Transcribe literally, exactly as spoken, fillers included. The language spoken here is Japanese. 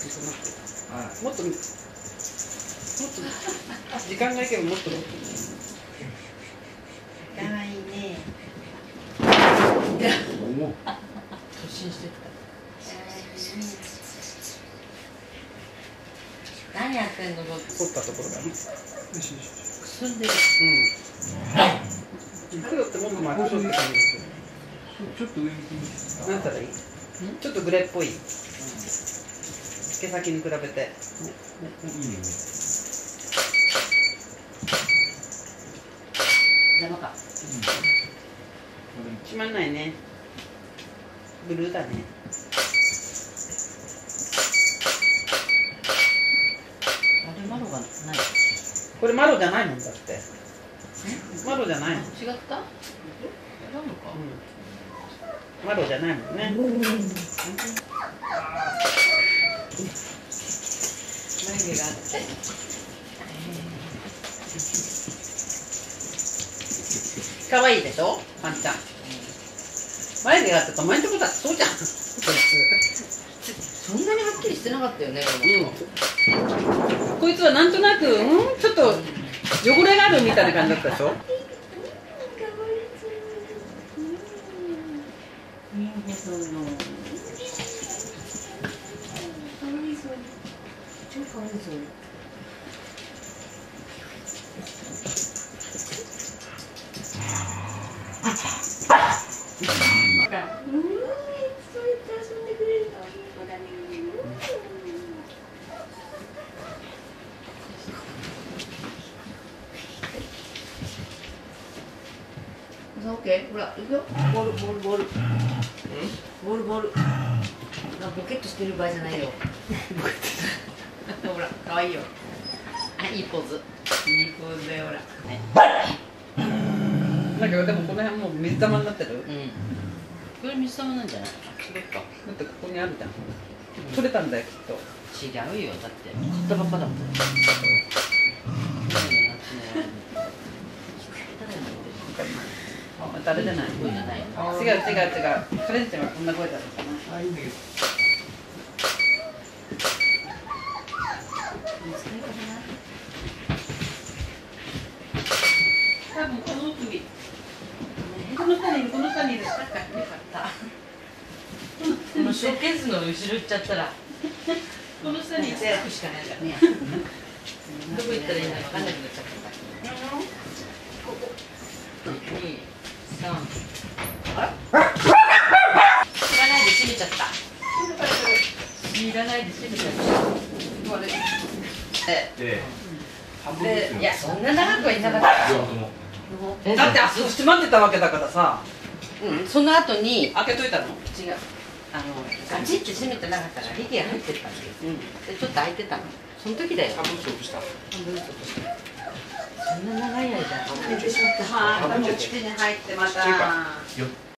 その後もっともっと時間がいけばもっともっとかわいいね。突進してった。何やってんの？凝ったところがね。 くすんでる。 うん。黒ってもっと真っ黒って感じですよ。 ちょっと上向きに。 なんたらいい？ちょっとグレーっぽい。毛先に比べて。いいね。 邪魔か。 決まんないね。ブルーだね。 あれマロがない。 これマロじゃないもんだって。マロじゃないの。 違った？違うのか。 うん。マロじゃないもんね。 眉毛があって。 可愛いでしょ、パンちゃん。眉毛があってと前のとこだってそうじゃん。こいつ。 そんなにはっきりしてなかったよね。 うん。こいつはなんとなく、うん、ちょっと汚れがあるみたいな感じだったでしょ。 オッケー、ほら、行くよ。ボール、ボール、ボール。ボール、ボール。ボケっとしてる場合じゃないよ。ほら、可愛いよ。あ、いいポーズ。いいポーズだよ、ほら。 なんかでもこの辺もう水玉になってる。うん。 これ水玉なんじゃない？違うか。 だってここにあるじゃん。取れたんだよきっと。 違うよ、だって買ったばっかだもん。 誰じゃない。違う違う違う。カレンちゃんはこんな声だったかな。あ、いいんだけど。多分この奥に。この下にいる、この下にいる。よかった。 このショーケースの後ろ行っちゃったら。 この下にいて。 しかないからね。どこ行ったらいいんだか分かんなくなっちゃった。ここ。二、三。あら？知らないで閉めちゃった。知らないで閉めちゃった。これ。え。で、いや、そんな長くはいなかった。 だってあそこ閉まってたわけだからさ。 うん、その後に開けといたの？違う。 あのガチって閉めてなかったからリキが入ってったんですよ。うん。でちょっと開いてたの。その時だよ。半分ストップした。半分ストップした。そんな長い間開けてしまった。 はあ、こっちに入ってまた。